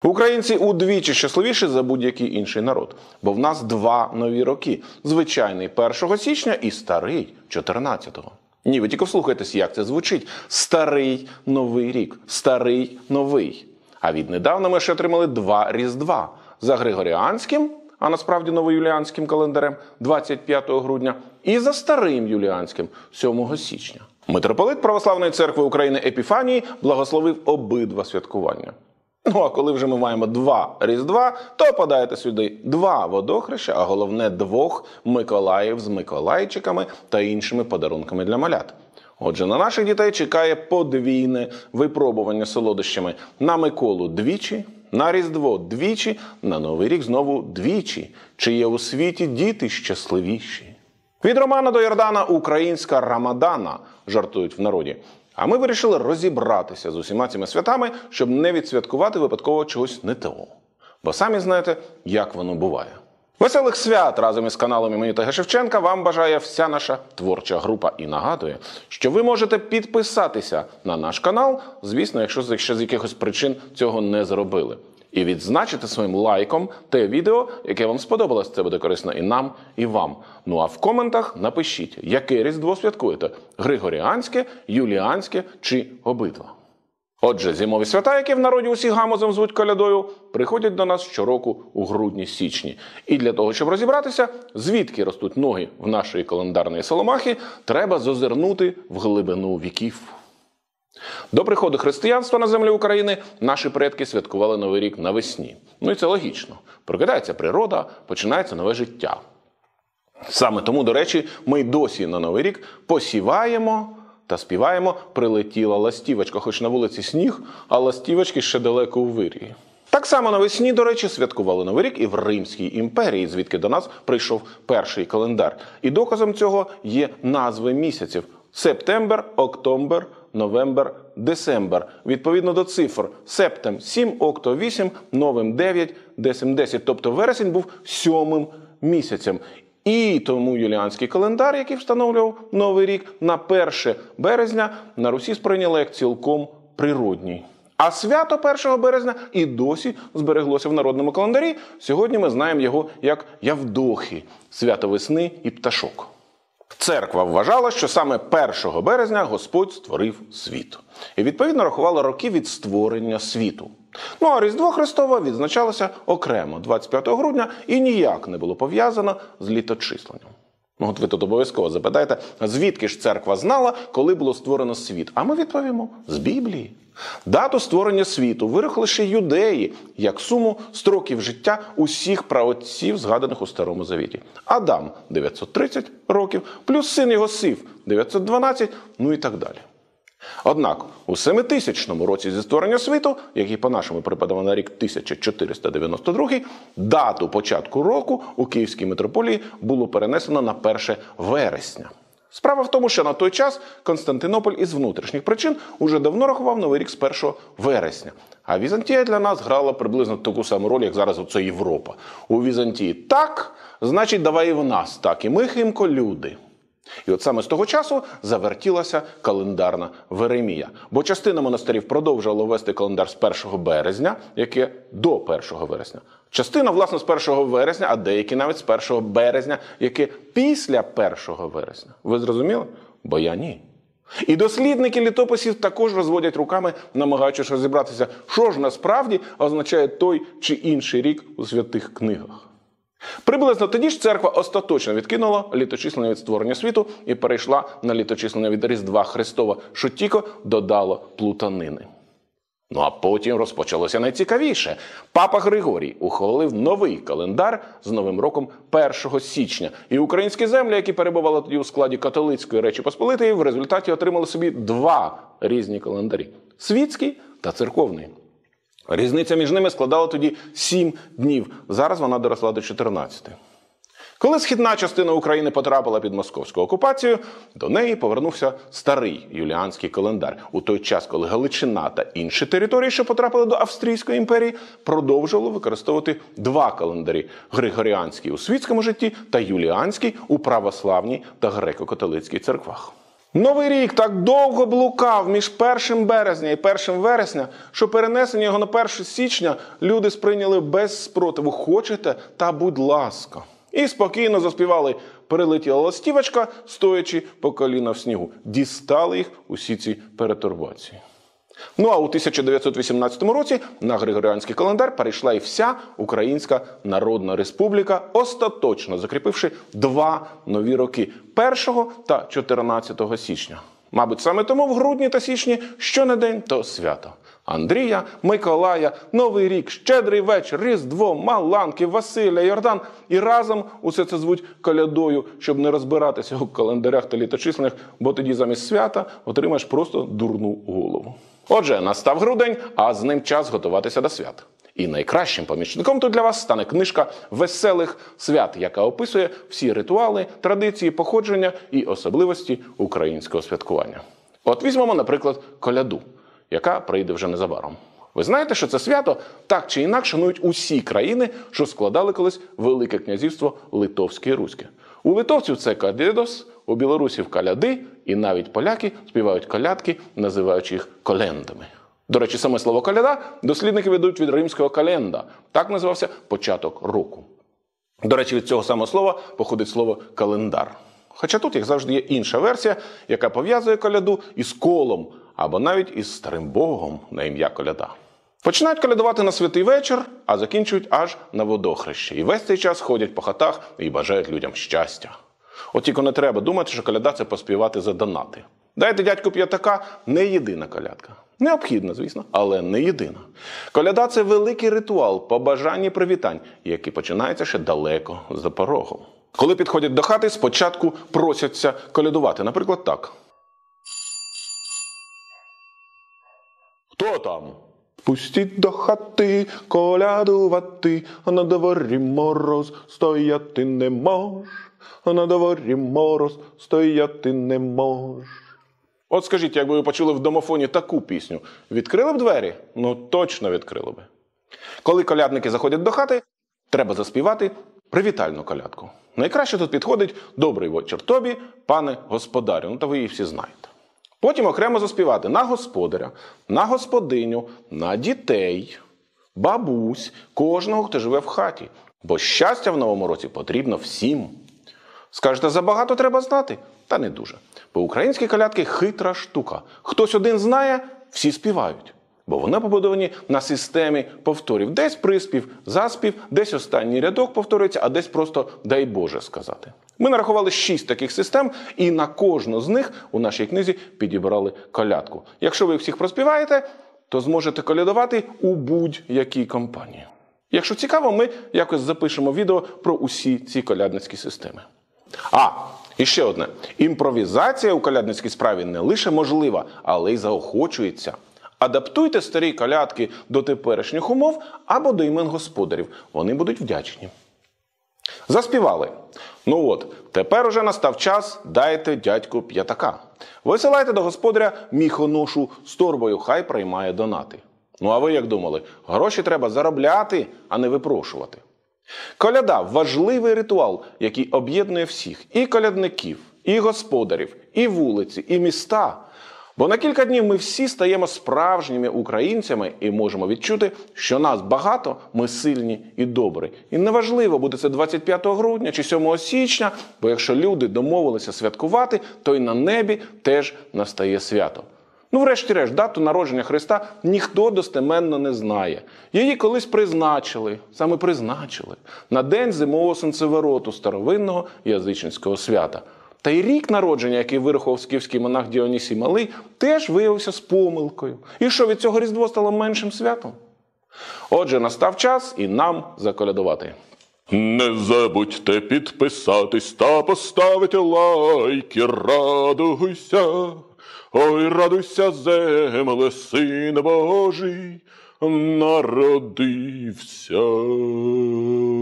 Українці удвічі щасливіші за будь-який інший народ, бо в нас два нові роки. Звичайний 1 січня і старий 14-го. Ні, ви тільки вслухайтесь, як це звучить. Старий Новий рік. Старий Новий. А віднедавна ми ще отримали два Різдва. За Григоріанським, а насправді новоюліанським календарем 25 грудня, і за старим юліанським 7 січня. Митрополит Православної Церкви України Епіфаній благословив обидва святкування. Ну а коли вже ми маємо два Різдва, то подайте сюди два водохреща, а головне двох Миколаїв з Миколайчиками та іншими подарунками для малят. Отже, на наших дітей чекає подвійне випробування солодощами. На Миколу двічі, на Різдво двічі, на Новий рік знову двічі. Чи є у світі діти щасливіші? Від Романа до Йордана українська Рамадана, жартують в народі. А ми вирішили розібратися з усіма цими святами, щоб не відсвяткувати випадково чогось не того. Бо самі знаєте, як воно буває. Веселих свят разом із каналом імені Т.Г. Шевченка вам бажає вся наша творча група і нагадує, що ви можете підписатися на наш канал, звісно, якщо з якихось причин цього не зробили. І відзначити своїм лайком те відео, яке вам сподобалось. Це буде корисно і нам, і вам. Ну а в коментах напишіть, яке Різдво святкуєте – Григоріанське, Юліанське чи обидва. Отже, зимові свята, які в народі усі гамузом звуть колядою, приходять до нас щороку у грудні-січні. І для того, щоб розібратися, звідки ростуть ноги в нашої календарної соломахи, треба зазирнути в глибину віків. До приходу християнства на землю України наші предки святкували Новий рік навесні. Ну і це логічно. Прокидається природа, починається нове життя. Саме тому, до речі, ми й досі на Новий рік посіваємо та співаємо «Прилетіла ластівочка», хоч на вулиці сніг, а ластівочки ще далеко у вирії. Так само навесні, до речі, святкували Новий рік і в Римській імперії, звідки до нас прийшов перший календар. І доказом цього є назви місяців – септембер, октомбер, новембер, десембер. Відповідно до цифр септем – 7, окто – 8, новем – 9, десем – 10. Тобто вересень був 7-м місяцем. І тому юліанський календар, який встановлював Новий рік, на 1 березня на Русі сприйняли як цілком природній. А свято 1 березня і досі збереглося в народному календарі. Сьогодні ми знаємо його як Явдохи – свято весни і пташок. Церква вважала, що саме 1 березня Господь створив світ. І відповідно рахувала роки від створення світу. Ну а Різдво Христове відзначалося окремо 25 грудня і ніяк не було пов'язано з літочисленням. Ну от ви тут обов'язково запитаєте, звідки ж церква знала, коли було створено світ? А ми відповімо – з Біблії. Дату створення світу вирахували ще юдеї, як суму строків життя усіх праотців, згаданих у Старому Завіті. Адам – 930 років, плюс син його Сиф – 912, ну і так далі. Однак у 7000 році зі створення світу, який по-нашому припадав на рік 1492, дату початку року у Київській митрополії було перенесено на 1 вересня. Справа в тому, що на той час Константинополь із внутрішніх причин уже давно рахував Новий рік з 1 вересня. А Візантія для нас грала приблизно таку саму роль, як зараз оце Європа. У Візантії так, значить давай і в нас так, і ми химко люди. І от саме з того часу завертілася календарна Веремія. Бо частина монастирів продовжувала вести календар з 1 березня, яке до 1 вересня. Частина, власне, з 1 вересня, а деякі навіть з 1 березня, яке після 1 вересня. Ви зрозуміли? Бо я ні. І дослідники літописів також розводять руками, намагаючись розібратися, що ж насправді означає той чи інший рік у святих книгах. Приблизно тоді ж церква остаточно відкинула літочислення від створення світу і перейшла на літочислення від Різдва Христова, що тільки додало плутанини. Ну а потім розпочалося найцікавіше. Папа Григорій ухвалив новий календар з Новим роком 1 січня. І українські землі, які перебували тоді у складі католицької Речі Посполитої, в результаті отримали собі два різні календарі – світський та церковний. Різниця між ними складала тоді 7 днів. Зараз вона доросла до 14. Коли східна частина України потрапила під московську окупацію, до неї повернувся старий юліанський календар. У той час, коли Галичина та інші території, що потрапили до Австрійської імперії, продовжували використовувати два календарі – Григоріанський у світському житті та Юліанський у православній та греко-католицькій церквах. Новий рік так довго блукав між 1 березня і 1 вересня, що перенесення його на 1 січня люди сприйняли без спротиву. Хочете? Та будь ласка. І спокійно заспівали «Прилетіла ластівочка, стоячи по коліна в снігу». Дістали їх усі ці перетурбації. Ну а у 1918 році на Григоріанський календар перейшла і вся Українська Народна Республіка, остаточно закріпивши 2 нові роки – 1 та 14 січня. Мабуть, саме тому в грудні та січні щонедень то свято. Андрія, Миколая, Новий рік, Щедрий вечір, Різдво, Маланки, Василя, Йордан. І разом усе це звуть колядою, щоб не розбиратися у календарях та літочисленнях, бо тоді замість свята отримаєш просто дурну голову. Отже, настав грудень, а з ним час готуватися до свят. І найкращим помічником тут для вас стане книжка «Веселих свят», яка описує всі ритуали, традиції, походження і особливості українського святкування. От візьмемо, наприклад, коляду, яка прийде вже незабаром. Ви знаєте, що це свято так чи інакше шанують усі країни, що складали колись Велике князівство Литовське і Руське. У литовців це кадідос, у білорусів коляди, і навіть поляки співають колядки, називаючи їх колендами. До речі, саме слово «коляда» дослідники ведуть від римського «календа». Так називався початок року. До речі, від цього самого слова походить слово «календар». Хоча тут, як завжди, є інша версія, яка пов'язує коляду із колом, або навіть із старим богом на ім'я Коляда. Починають колядувати на святий вечір, а закінчують аж на водохрещі. І весь цей час ходять по хатах і бажають людям щастя. От тільки не треба думати, що коляда – це поспівати за донати. Дайте дядьку п'ятака – не єдина колядка. Необхідна, звісно, але не єдина. Коляда – це великий ритуал побажань і привітань, який починається ще далеко за порогом. Коли підходять до хати, спочатку просяться колядувати. Наприклад, так. Хто там? Пустіть до хати колядувати, а на дворі мороз, стояти не мож. А на дворі мороз, стояти не мож. От скажіть, якби ви почули в домофоні таку пісню, відкрили б двері? Ну, точно відкрили б. Коли колядники заходять до хати, треба заспівати привітальну колядку. Найкраще тут підходить «Добрий вечір тобі, пане господарю». Ну, та ви її всі знаєте. Потім окремо заспівати на господаря, на господиню, на дітей, бабусь, кожного, хто живе в хаті. Бо щастя в новому році потрібно всім. Скажете, забагато треба знати? Та не дуже. Бо українські колядки – хитра штука. Хтось один знає, всі співають. Бо вони побудовані на системі повторів. Десь приспів, заспів, десь останній рядок повторюється, а десь просто «дай Боже» сказати. Ми нарахували 6 таких систем, і на кожну з них у нашій книзі підібрали колядку. Якщо ви всіх проспіваєте, то зможете колядувати у будь-якій компанії. Якщо цікаво, ми якось запишемо відео про усі ці колядницькі системи. І ще одне. Імпровізація у колядницькій справі не лише можлива, але й заохочується. Адаптуйте старі колядки до теперішніх умов або до імен господарів. Вони будуть вдячні. Заспівали. Ну от, тепер уже настав час, дайте дядьку п'ятака. Висилайте до господаря міхоношу з торбою, хай приймає донати. Ну а ви як думали? Гроші треба заробляти, а не випрошувати. Коляда – важливий ритуал, який об'єднує всіх – і колядників, і господарів, і вулиці, і міста. Бо на кілька днів ми всі стаємо справжніми українцями і можемо відчути, що нас багато, ми сильні і добрі. І неважливо, буде це 25 грудня чи 7 січня, бо якщо люди домовилися святкувати, то й на небі теж настає свято. Ну, врешті-решт, дату народження Христа ніхто достеменно не знає. Її колись призначили, саме призначили, на день зимового сонцевороту старовинного язичницького свята. Та й рік народження, який вирахував скіфський монах Діонісій Малий, теж виявився з помилкою. І що, від цього Різдво стало меншим святом? Отже, настав час і нам заколядувати. Не забудьте підписатись та поставити лайки, радуйся. Ой, радуйся, земле, Син Божий народився.